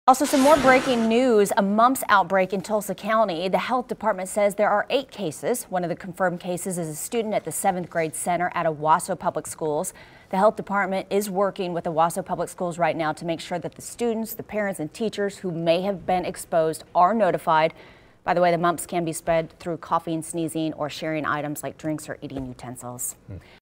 Also, some more breaking news, a mumps outbreak in Tulsa County. The health department says there are 8 cases. One of the confirmed cases is a student at the 7th grade center at Owasso Public Schools. The health department is working with Owasso Public Schools right now to make sure that the students, the parents and teachers who may have been exposed are notified. By the way, the mumps can be spread through coughing, sneezing, or sharing items like drinks or eating utensils.